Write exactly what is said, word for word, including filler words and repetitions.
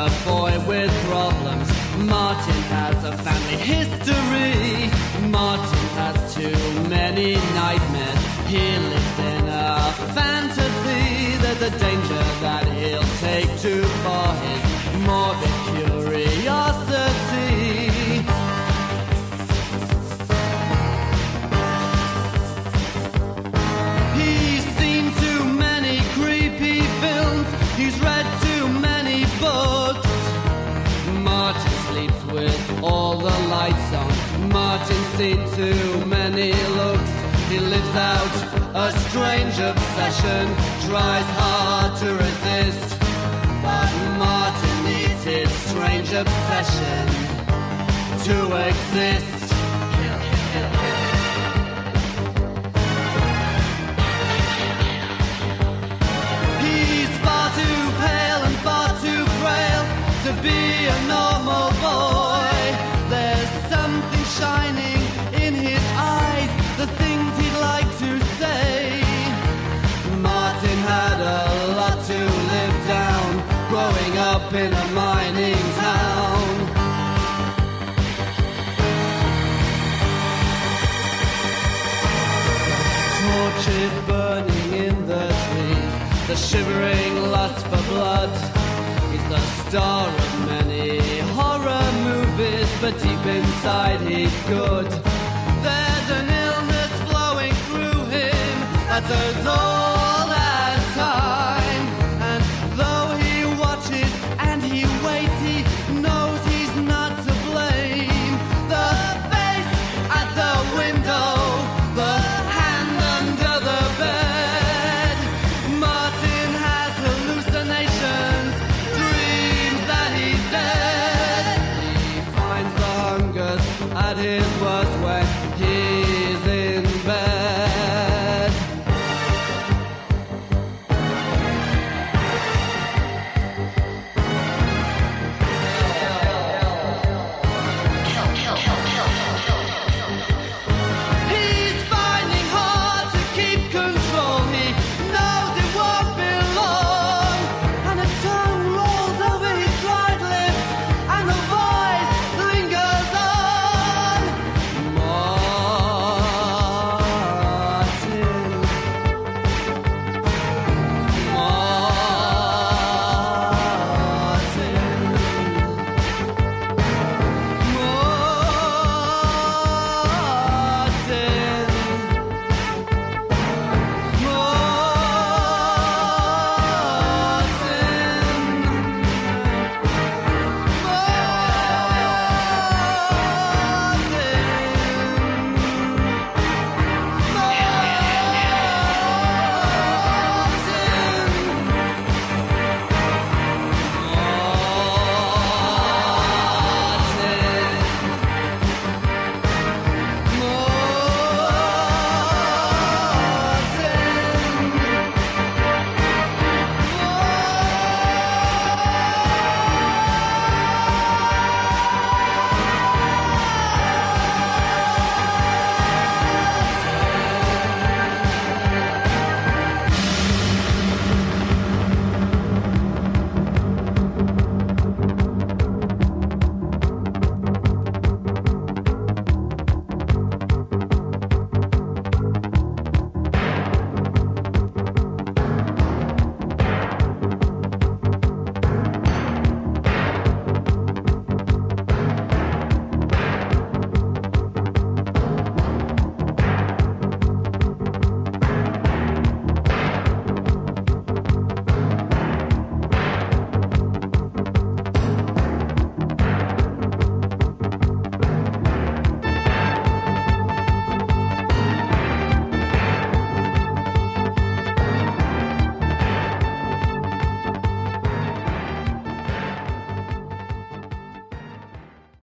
a boy with problems. Martin has a family history. Martin has too many nightmares. He lives in a fantasy. There's a danger that he'll take too far his morbid curiosity. He's seen too many creepy films. He's read too many books. Martin sleeps with all the lights on. Martin's seen too many looks. He lives out a strange obsession, tries hard to resist, but Martin needs his strange obsession to exist. He's far too pale and far too frail to be a normal boy. There's something shining in his eyes, the things he'd like to say. Martin had a lot to live down, growing up in a mining town. Torches burning in the trees, the shivering lust for blood. He's the star of many horror movies, but deep inside he's good. There's an illness flowing through him that's as old as time. And though he watches and he waits, he knows he's not to blame. The face at the window, the hand under the bed. Martin has hallucinations, dreams that he's dead. He finds the hungers at his worst